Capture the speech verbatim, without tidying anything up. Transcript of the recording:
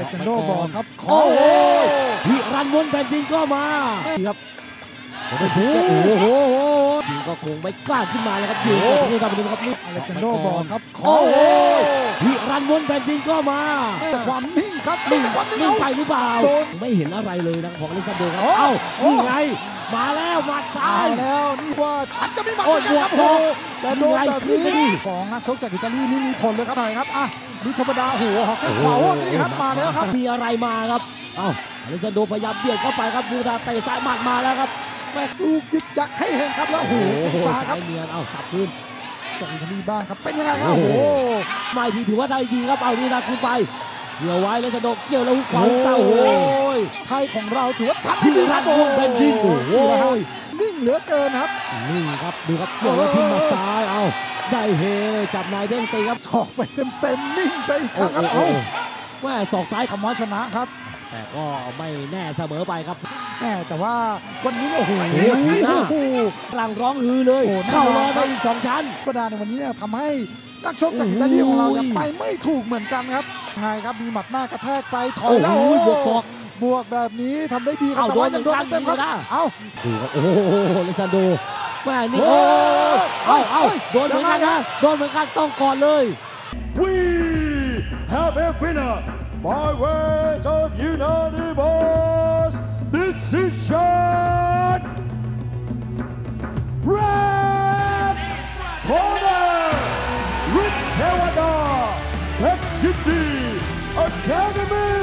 เล็กซานโดบอกครับขอโอ้โหฮิรันวนแผ่นดินก็มาครับโอ้โหโอ้โหยิงก็คงไม่กล้าขึ้นมาแล้วครับยิงก็ไม่ได้ทำแบบนี้ครับนี่อเล็กซานโดบอกครับขอโอ้โหฮิรันวนแผ่นดินก็มาแต่ความนิ่งครับนิ่งแต่ความนิ่งนิ่งเอาไปหรือเปล่าโดนไม่เห็นอะไรเลยนะของอเล็กซานโดครับโอ้เอ้าโอ้นี่ไงมาแล้วหมัดซ้าเอายแล้วนี่ว่าฉันจะไม่หมัดโอ้เหมืยอนกันครับบวกสองแต่โดนนี่ไงแบบขึ้นไปดินี้ของนักชกจากอิตาลีนี่มีผลเลยครับหน่อยครับอ่ะนี่ธรรมดาหัวหอกแข้งขวาโอ้นี่ครับมาแล้วครับมีอะไรมาครับเอ้าอเล็กซานโดพยายามเบียดเข้าไปครับดูดาเตะซ้ายหมัดมาแล้วครับแม่ลูกยึกยักให้เห็นครับแล้วโอ้โหโอ้โหซ้ายครับเนียนเอ้าสับขึ้นจากอิตาลีบ้างครับเป็นยังไงครับโอ้โอ้โหโหไม่ทีถือว่าได้ดีครับเอาดีนะขึ้นไปเกี่ยวไว้แล้วสะดกเกี่ยวแล้วหุกขวาหุกซ้ายโอ้โหไทยของเราถือว่าทำได้ที่ดีรัครันบวงแผ่นดินโอ้โหนิ่งเหลือเกินครับนิ่งครับดูครับเกี่ยวแล้วทิ้งมาซ้ายเอาได้เฮจับนายเด้งตีครับศอกไปเต็มๆนิ่งไปอีกคโอ้รั้งครับโหเอาแม่ศอกซ้ายคำว่าชนะครับแต่ก็ไม่แน่เสมอไปครับแหมแต่ว่าวันนี้เนี่ยโอ้โหโอ้โหทีหน้าโอ้โหกลางร้องฮือเลยโอ้โหเข้ารอแน่นอนคไปรับอีกสองชั้นประดาในวันนี้เนี่ยทำให้นักชกจากอิตาลีของเราเนี่ยโอ้ยไปไม่ถูกเหมือนกันครับไงครับมีหมัดหน้ากระแทกไปถอยโอ้แล้วโหโอ้บวกศอกบวกแบบนี้ทำได้ดีครับเอาแต่ว่าโดนยังโดนเหมือนกันเต็มๆครับดีนะเอ้าดูครับโอ้โหเลซันโดแม่นี่โอ้โอ้ยเอาเอาเฮ้ยโดนเหมือนกันยังไงนะนะโดนเหมือนกันต้องก่อนเลย We have a winner by ways of unanimous decision. Red corner, Rick Tewada, Pep Gindi Academy.